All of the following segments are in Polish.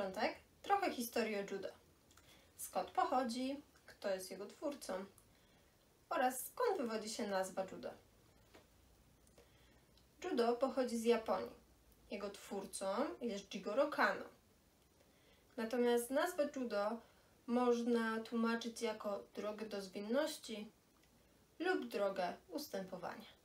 początek trochę historii o judo. Skąd pochodzi, kto jest jego twórcą oraz skąd wywodzi się nazwa judo. Judo pochodzi z Japonii. Jego twórcą jest Jigoro Kano. Natomiast nazwę judo można tłumaczyć jako drogę do zwinności lub drogę ustępowania.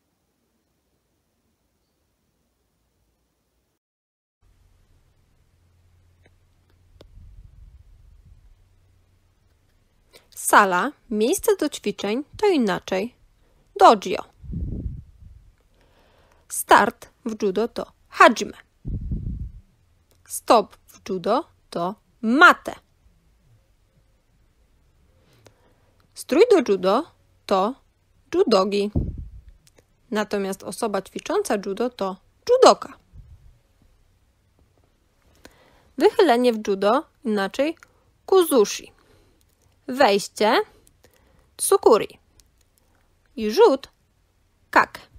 Sala, miejsce do ćwiczeń to inaczej dojo. Start w judo to hajime. Stop w judo to mate. Strój do judo to judogi. Natomiast osoba ćwicząca judo to judoka. Wychylenie w judo inaczej kuzushi. Wejście tsukuri i rzut kake.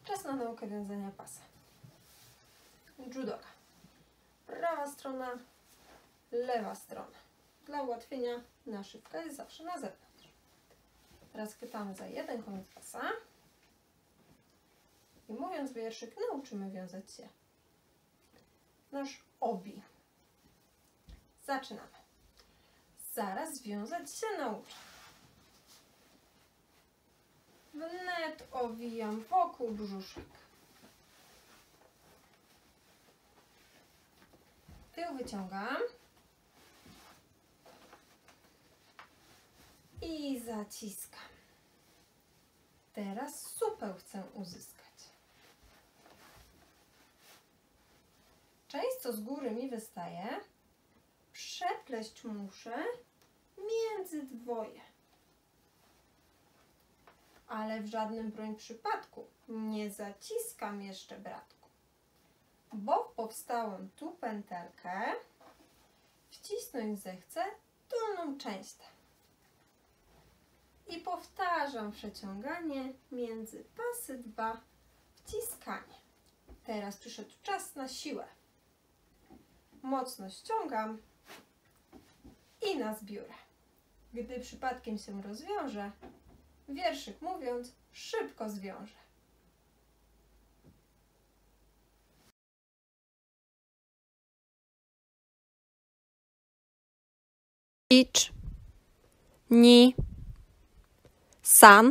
Czas na naukę wiązania pasa. Judoka. Prawa strona, lewa strona. Dla ułatwienia naszywka jest zawsze na zewnątrz. Teraz chwytamy za jeden koniec pasa i mówiąc wierszyk, nauczymy wiązać się nasz obi. Zaczynamy. Zaraz wiązać się nauczę. Wnet owijam wokół brzuszek. Tył wyciągam i zaciskam. Teraz supeł chcę uzyskać. Część, co z góry mi wystaje, przepleść muszę między dwoje. Ale w żadnym broń przypadku nie zaciskam jeszcze, bratku, bo powstałam tu pętelkę, wcisnąć zechcę dolną część tę. I powtarzam przeciąganie między pasy 2, wciskanie. Teraz przyszedł czas na siłę. Mocno ściągam i na zbiórę. Gdy przypadkiem się rozwiąże, wierszyk mówiąc, szybko zwiążę. Ich, ni, san,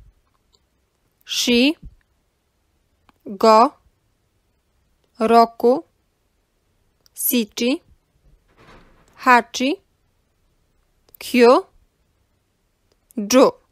shi, go, roku, sichi, hachi, kyu, ju.